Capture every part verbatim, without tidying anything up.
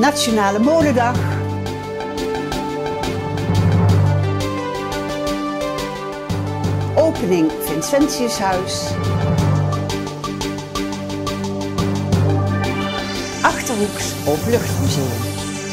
Nationale Molendag. Opening Vincentiushuis. Achterhoeks Openluchtmuseum.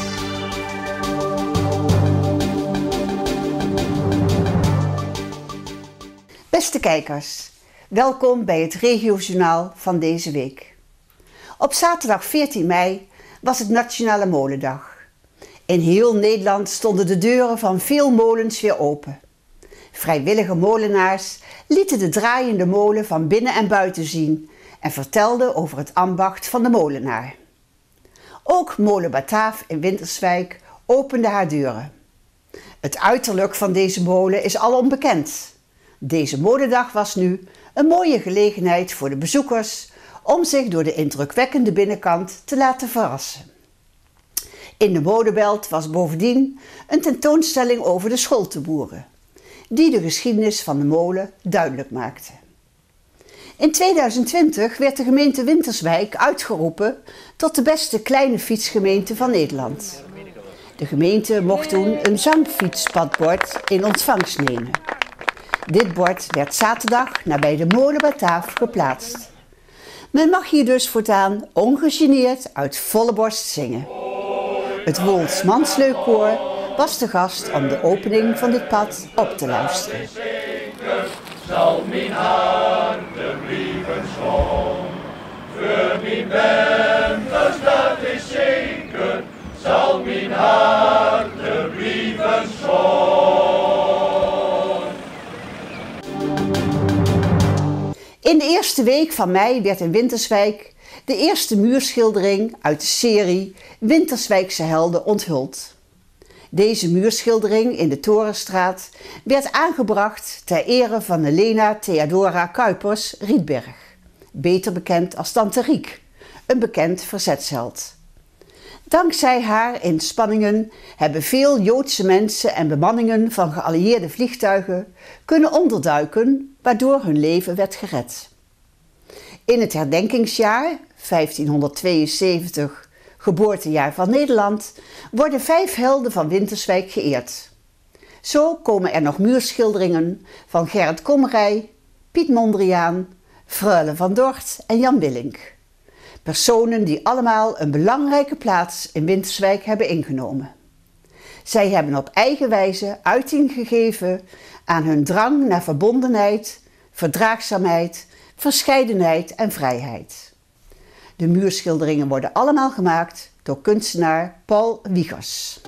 Beste kijkers, welkom bij het regiojournaal van deze week. Op zaterdag veertien mei was het Nationale Molendag. In heel Nederland stonden de deuren van veel molens weer open. Vrijwillige molenaars lieten de draaiende molen van binnen en buiten zien en vertelden over het ambacht van de molenaar. Ook Molen Bataaf in Winterswijk opende haar deuren. Het uiterlijk van deze molen is al onbekend. Deze molendag was nu een mooie gelegenheid voor de bezoekers om zich door de indrukwekkende binnenkant te laten verrassen. In de molenbelt was bovendien een tentoonstelling over de scholtenboeren, die de geschiedenis van de molen duidelijk maakte. In tweeduizend twintig werd de gemeente Winterswijk uitgeroepen tot de beste kleine fietsgemeente van Nederland. De gemeente mocht toen een zangfietspadbord in ontvangst nemen. Dit bord werd zaterdag nabij de Molen Bataaf geplaatst. Men mag hier dus voortaan ongegeneerd uit volle borst zingen. Het Woels Mansleukkoor was de gast om de opening van dit pad op te luisteren. Zal mijn harte blijven schoon, voor mijn winters dat is zeker, zal mijn harte blijven schoon. In de eerste week van mei werd in Winterswijk de eerste muurschildering uit de serie Winterswijkse Helden onthuld. Deze muurschildering in de Torenstraat werd aangebracht ter ere van Helena Theodora Kuipers Rietberg, beter bekend als Tante Riek, een bekend verzetsheld. Dankzij haar inspanningen hebben veel Joodse mensen en bemanningen van geallieerde vliegtuigen kunnen onderduiken, waardoor hun leven werd gered. In het herdenkingsjaar vijftienhonderdtweeënzeventig, geboortejaar van Nederland, worden vijf helden van Winterswijk geëerd. Zo komen er nog muurschilderingen van Gerrit Komrij, Piet Mondriaan, Freule van Dort en Jan Willink. Personen die allemaal een belangrijke plaats in Winterswijk hebben ingenomen. Zij hebben op eigen wijze uiting gegeven aan hun drang naar verbondenheid, verdraagzaamheid, verscheidenheid en vrijheid. De muurschilderingen worden allemaal gemaakt door kunstenaar Paul Wiegers.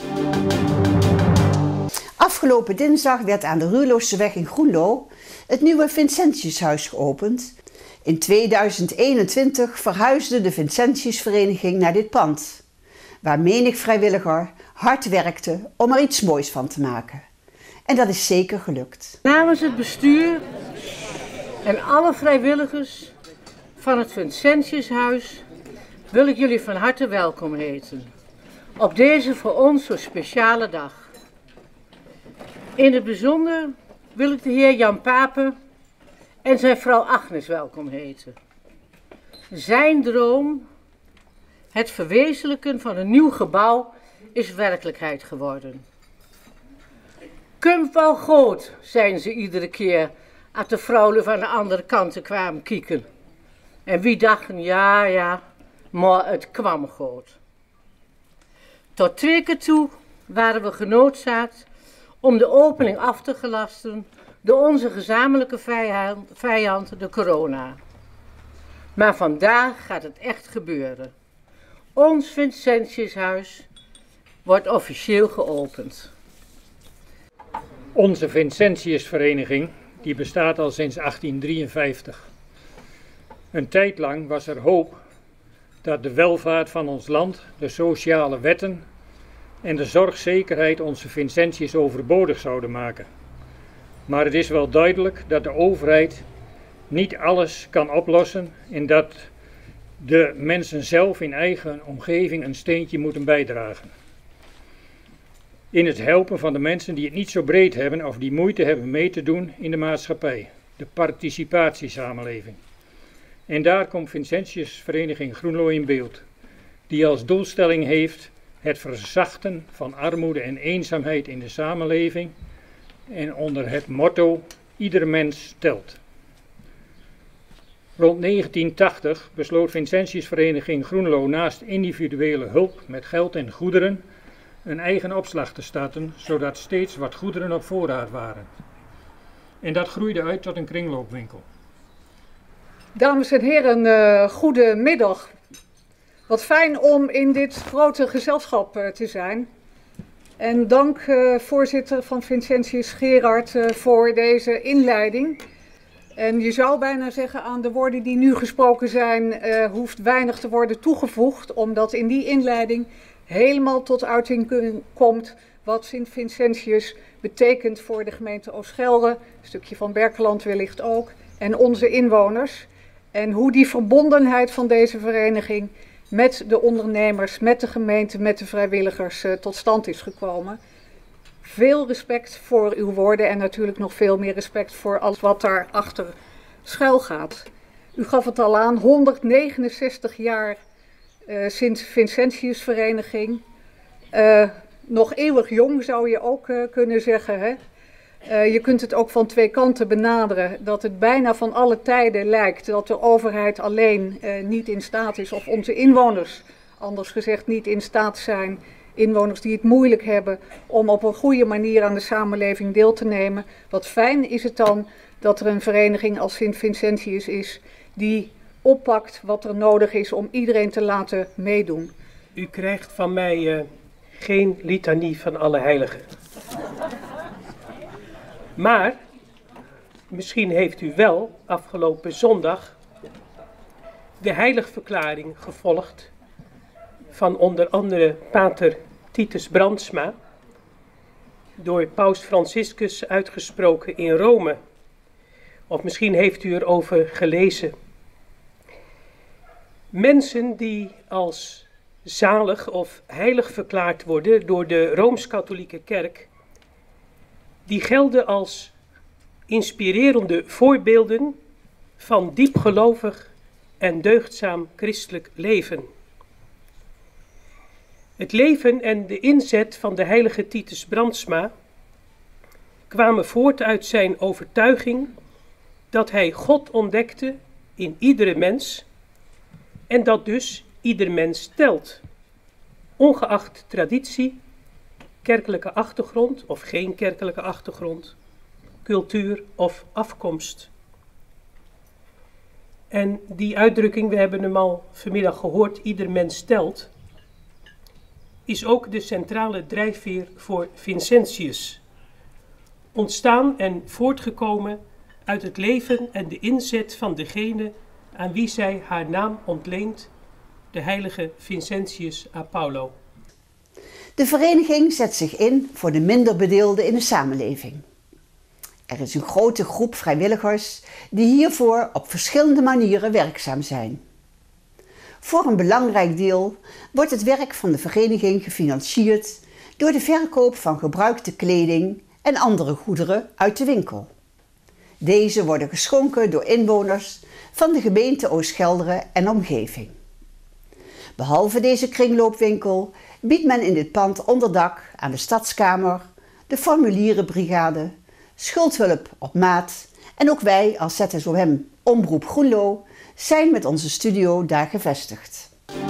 Afgelopen dinsdag werd aan de Ruurlooseweg in Groenlo het nieuwe Vincentiushuis geopend. In tweeduizend eenentwintig verhuisde de Vincentiusvereniging naar dit pand, waar menig vrijwilliger hard werkte om er iets moois van te maken. En dat is zeker gelukt. Namens het bestuur en alle vrijwilligers van het Vincentiushuis wil ik jullie van harte welkom heten op deze voor ons zo speciale dag. In het bijzonder wil ik de heer Jan Pape en zijn vrouw Agnes welkom heten. Zijn droom, het verwezenlijken van een nieuw gebouw, is werkelijkheid geworden. Kunt wel groot, zijn ze iedere keer als de vrouwen van de andere kant kwamen kijken. En wie dachten, ja, ja, maar het kwam groot. Tot twee keer toe waren we genoodzaakt om de opening af te gelasten door onze gezamenlijke vijand, vijand, de corona. Maar vandaag gaat het echt gebeuren. Ons Vincentiushuis wordt officieel geopend. Onze Vincentiusvereniging die bestaat al sinds achttien drieënvijftig. Een tijd lang was er hoop dat de welvaart van ons land, de sociale wetten en de zorgzekerheid onze Vincentius overbodig zouden maken. Maar het is wel duidelijk dat de overheid niet alles kan oplossen en dat de mensen zelf in eigen omgeving een steentje moeten bijdragen. In het helpen van de mensen die het niet zo breed hebben of die moeite hebben mee te doen in de maatschappij, de participatiesamenleving. En daar komt Vincentiusvereniging Groenlo in beeld, die als doelstelling heeft het verzachten van armoede en eenzaamheid in de samenleving en onder het motto ieder mens telt. Rond negentien tachtig besloot Vincentiusvereniging Groenlo naast individuele hulp met geld en goederen een eigen opslag te starten, zodat steeds wat goederen op voorraad waren. En dat groeide uit tot een kringloopwinkel. Dames en heren, uh, goedemiddag. Wat fijn om in dit grote gezelschap uh, te zijn. En dank uh, voorzitter van Vincentius Gerard uh, voor deze inleiding. En je zou bijna zeggen aan de woorden die nu gesproken zijn, uh, hoeft weinig te worden toegevoegd, omdat in die inleiding helemaal tot uiting komt wat Sint Vincentius betekent voor de gemeente Oostgelre, een stukje van Berkeland wellicht ook, en onze inwoners. En hoe die verbondenheid van deze vereniging met de ondernemers, met de gemeente, met de vrijwilligers uh, tot stand is gekomen. Veel respect voor uw woorden en natuurlijk nog veel meer respect voor alles wat daarachter schuil gaat. U gaf het al aan, honderdnegenenzestig jaar uh, Sint Vincentius vereniging. Uh, nog eeuwig jong zou je ook uh, kunnen zeggen, hè? Uh, je kunt het ook van twee kanten benaderen, dat het bijna van alle tijden lijkt dat de overheid alleen uh, niet in staat is, of onze inwoners, anders gezegd, niet in staat zijn, inwoners die het moeilijk hebben, om op een goede manier aan de samenleving deel te nemen. Wat fijn is het dan dat er een vereniging als Sint Vincentius is, die oppakt wat er nodig is om iedereen te laten meedoen. U krijgt van mij uh, geen litanie van alle heiligen. Maar misschien heeft u wel afgelopen zondag de heiligverklaring gevolgd van onder andere pater Titus Brandsma, door paus Franciscus uitgesproken in Rome. Of misschien heeft u erover gelezen. Mensen die als zalig of heilig verklaard worden door de Rooms-Katholieke Kerk, die gelden als inspirerende voorbeelden van diepgelovig en deugdzaam christelijk leven. Het leven en de inzet van de heilige Titus Brandsma kwamen voort uit zijn overtuiging dat hij God ontdekte in iedere mens en dat dus ieder mens telt, ongeacht traditie, kerkelijke achtergrond of geen kerkelijke achtergrond, cultuur of afkomst. En die uitdrukking, we hebben hem al vanmiddag gehoord, ieder mens telt, is ook de centrale drijfveer voor Vincentius. Ontstaan en voortgekomen uit het leven en de inzet van degene aan wie zij haar naam ontleent, de heilige Vincentius a Paulo. De vereniging zet zich in voor de minder bedeelden in de samenleving. Er is een grote groep vrijwilligers die hiervoor op verschillende manieren werkzaam zijn. Voor een belangrijk deel wordt het werk van de vereniging gefinancierd door de verkoop van gebruikte kleding en andere goederen uit de winkel. Deze worden geschonken door inwoners van de gemeente Oostgelre en omgeving. Behalve deze kringloopwinkel biedt men in dit pand onderdak aan de Stadskamer, de formulierenbrigade, schuldhulp op maat en ook wij als Z S O M Omroep Groenlo zijn met onze studio daar gevestigd.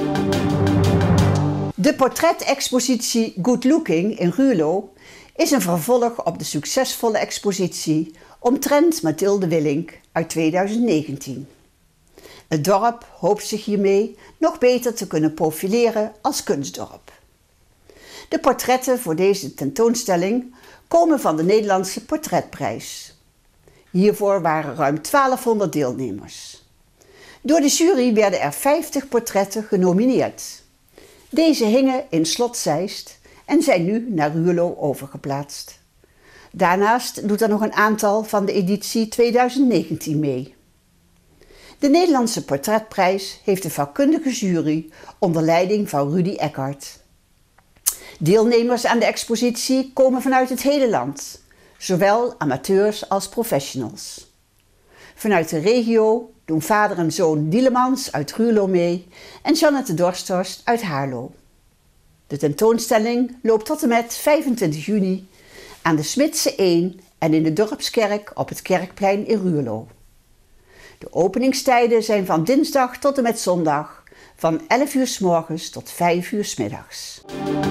De portretexpositie Good Looking in Ruurlo is een vervolg op de succesvolle expositie omtrent Mathilde Willink uit tweeduizend negentien. Het dorp hoopt zich hiermee nog beter te kunnen profileren als kunstdorp. De portretten voor deze tentoonstelling komen van de Nederlandse Portretprijs. Hiervoor waren ruim twaalfhonderd deelnemers. Door de jury werden er vijftig portretten genomineerd. Deze hingen in Slot Zeist en zijn nu naar Ruurlo overgeplaatst. Daarnaast doet er nog een aantal van de editie tweeduizend negentien mee. De Nederlandse Portretprijs heeft een vakkundige jury onder leiding van Rudy Eckhart. Deelnemers aan de expositie komen vanuit het hele land, zowel amateurs als professionals. Vanuit de regio doen vader en zoon Dielemans uit Ruurlo mee en Jeannette Dorsthorst uit Haarlo. De tentoonstelling loopt tot en met vijfentwintig juni aan de Smidse één en in de Dorpskerk op het Kerkplein in Ruurlo. De openingstijden zijn van dinsdag tot en met zondag van elf uur 's morgens tot vijf uur 's middags.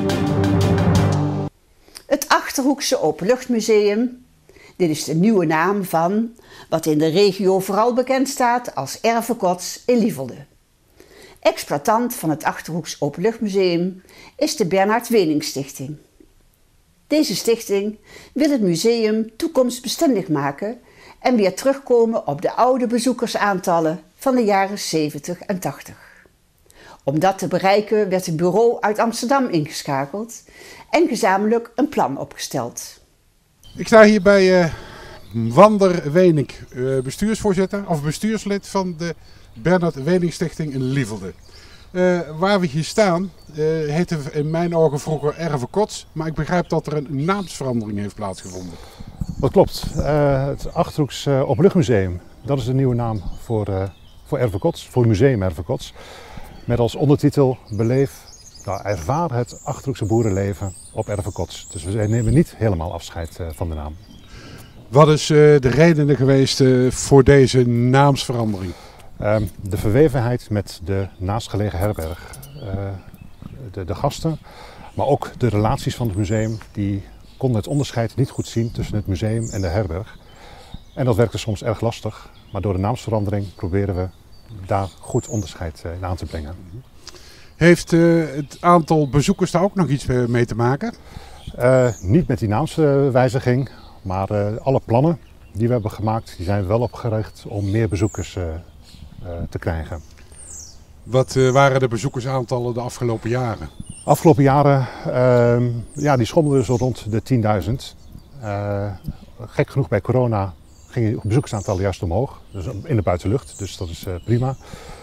Het Achterhoekse Openluchtmuseum. Dit is de nieuwe naam van wat in de regio vooral bekend staat als Ervekots in Lievelde. Exploitant van het Achterhoeks Openluchtmuseum is de Bernard Wening Stichting. Deze stichting wil het museum toekomstbestendig maken en weer terugkomen op de oude bezoekersaantallen van de jaren zeventig en tachtig. Om dat te bereiken werd een bureau uit Amsterdam ingeschakeld en gezamenlijk een plan opgesteld. Ik sta hier bij uh, Wander Wening, uh, bestuursvoorzitter of bestuurslid van de Bernard Wening Stichting in Lievelde. Uh, waar we hier staan uh, heette in mijn ogen vroeger Ervekots, maar ik begrijp dat er een naamsverandering heeft plaatsgevonden. Dat klopt. Uh, het Achterhoeks uh, Openluchtmuseum, dat is de nieuwe naam voor, uh, voor Ervekots, voor Museum Ervekots. Met als ondertitel Beleef, nou, ervaar het Achterhoekse boerenleven op Ervekots. Dus we nemen niet helemaal afscheid uh, van de naam. Wat is uh, de reden geweest uh, voor deze naamsverandering? Uh, de verwevenheid met de naastgelegen herberg. Uh, de, de gasten, maar ook de relaties van het museum, die konden het onderscheid niet goed zien tussen het museum en de herberg. En dat werkte soms erg lastig, maar door de naamsverandering proberen we daar goed onderscheid in aan te brengen. Heeft uh, het aantal bezoekers daar ook nog iets mee te maken? Uh, niet met die naamswijziging, maar uh, alle plannen die we hebben gemaakt, die zijn wel opgericht om meer bezoekers uh, uh, te krijgen. Wat uh, waren de bezoekersaantallen de afgelopen jaren? Afgelopen jaren, uh, ja, die schommelden zo rond de tienduizend. Uh, gek genoeg bij corona gingen de bezoekersaantallen juist omhoog, dus in de buitenlucht, dus dat is uh, prima.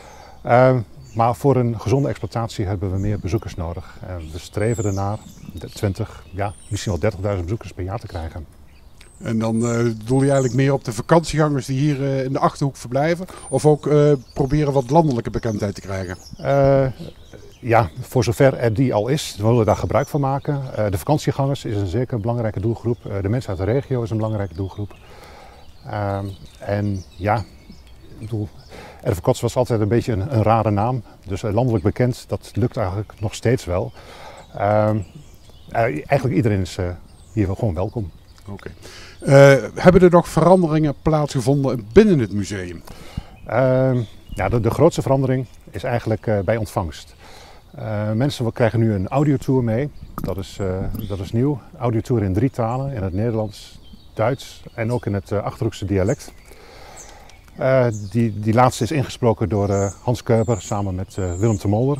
Uh, maar voor een gezonde exploitatie hebben we meer bezoekers nodig. Uh, we streven ernaar twintig, ja, misschien wel dertigduizend bezoekers per jaar te krijgen. En dan uh, doel je eigenlijk meer op de vakantiegangers die hier uh, in de Achterhoek verblijven? Of ook uh, proberen wat landelijke bekendheid te krijgen? Uh, ja, voor zover er die al is, willen we daar gebruik van maken. Uh, de vakantiegangers is een zeker belangrijke doelgroep. Uh, de mensen uit de regio is een belangrijke doelgroep. Uh, en ja, ik bedoel, Ervekots was altijd een beetje een, een rare naam. Dus uh, landelijk bekend, dat lukt eigenlijk nog steeds wel. Uh, uh, eigenlijk iedereen is uh, hier wel gewoon welkom. Oké. Okay. Uh, hebben er nog veranderingen plaatsgevonden binnen het museum? Uh, ja, de, de grootste verandering is eigenlijk uh, bij ontvangst. Uh, mensen krijgen nu een audiotour mee. Dat is, uh, dat is nieuw. Audiotour in drie talen. In het Nederlands, Duits en ook in het uh, Achterhoekse dialect. Uh, die, die laatste is ingesproken door uh, Hans Kuiper samen met uh, Willem de Molder.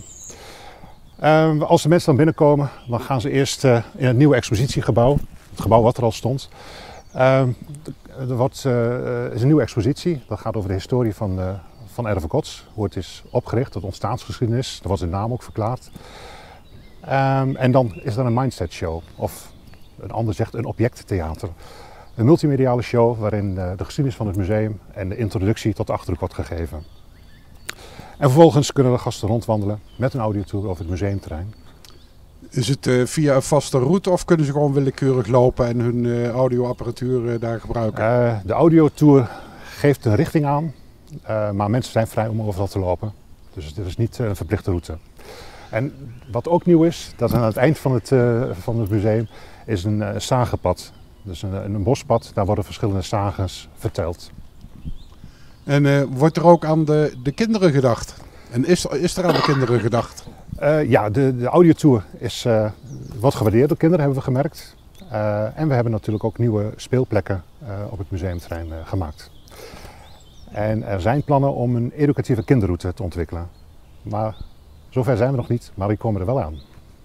Uh, als de mensen dan binnenkomen, dan gaan ze eerst uh, in het nieuwe expositiegebouw. Het gebouw wat er al stond. Uh, er wordt, uh, is een nieuwe expositie. Dat gaat over de historie van, uh, van Ervekots. Hoe het is opgericht, de ontstaansgeschiedenis. Er wordt de naam ook verklaard. Um, en dan is er een mindset show. Of een ander zegt een objecttheater. Een multimediale show waarin uh, de geschiedenis van het museum en de introductie tot de Achterhoek wordt gegeven. En vervolgens kunnen de gasten rondwandelen met een audiotour over het museumterrein. Is het uh, via een vaste route of kunnen ze gewoon willekeurig lopen en hun uh, audioapparatuur uh, daar gebruiken? Uh, de audiotour geeft een richting aan, uh, maar mensen zijn vrij om overal te lopen. Dus het is niet uh, een verplichte route. En wat ook nieuw is, dat aan het eind van het, uh, van het museum is een uh, sagenpad. Dus een, een bospad, daar worden verschillende sages verteld. En uh, wordt er ook aan de, de kinderen gedacht? En is, is er aan de kinderen gedacht? Uh, ja, de, de audiotour is uh, wat gewaardeerd door kinderen, hebben we gemerkt. Uh, en we hebben natuurlijk ook nieuwe speelplekken uh, op het museumterrein uh, gemaakt. En er zijn plannen om een educatieve kinderroute te ontwikkelen. Maar zover zijn we nog niet, maar die komen er wel aan.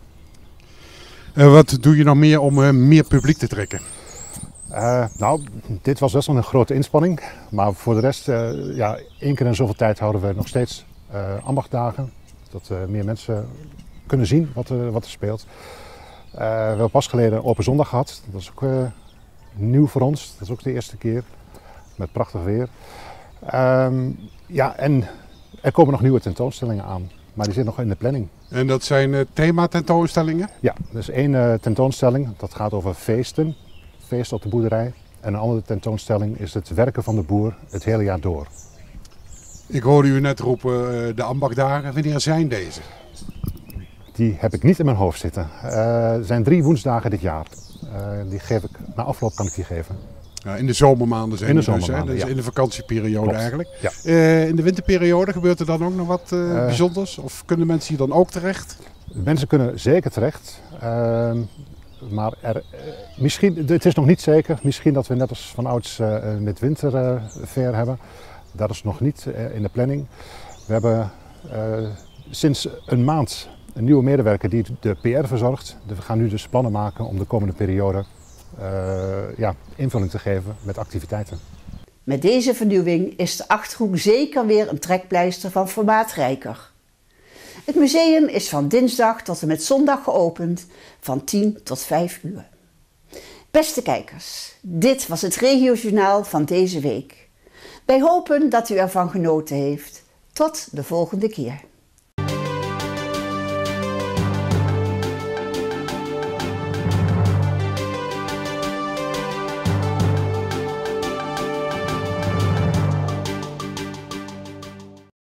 Uh, wat doe je nog meer om uh, meer publiek te trekken? Uh, nou, dit was best wel een grote inspanning. Maar voor de rest, uh, ja, één keer in zoveel tijd houden we nog steeds uh, ambachtdagen. Dat uh, meer mensen kunnen zien wat er, wat er speelt. Uh, we hebben pas geleden een open zondag gehad. Dat is ook uh, nieuw voor ons. Dat is ook de eerste keer. Met prachtig weer. Um, ja, en er komen nog nieuwe tentoonstellingen aan. maar die zit nog in de planning. En dat zijn uh, thematentoonstellingen? Ja, er is één uh, tentoonstelling, dat gaat over feesten, feesten op de boerderij. En een andere tentoonstelling is het werken van de boer het hele jaar door. Ik hoorde u net roepen, uh, de ambachtdagen, wanneer zijn deze? Die heb ik niet in mijn hoofd zitten. Uh, er zijn drie woensdagen dit jaar. Uh, die geef ik, na afloop kan ik die geven. Ja, in de zomermaanden zijn in de die dus, zomermaanden, dus ja. in de vakantieperiode Klopt. eigenlijk. Ja. Uh, in de winterperiode gebeurt er dan ook nog wat uh, Uh, bijzonders? Of kunnen mensen hier dan ook terecht? Mensen kunnen zeker terecht. Uh, maar er, uh, misschien, het is nog niet zeker. Misschien dat we net als van ouds uh, met winterfair uh, hebben. Dat is nog niet uh, in de planning. We hebben uh, sinds een maand een nieuwe medewerker die de P R verzorgt. We gaan nu dus plannen maken om de komende periode uh, ja, invulling te geven met activiteiten. Met deze vernieuwing is de Achterhoek zeker weer een trekpleister van formaat rijker. Het museum is van dinsdag tot en met zondag geopend van tien tot vijf uur. Beste kijkers, dit was het Regiojournaal van deze week. Wij hopen dat u ervan genoten heeft. Tot de volgende keer.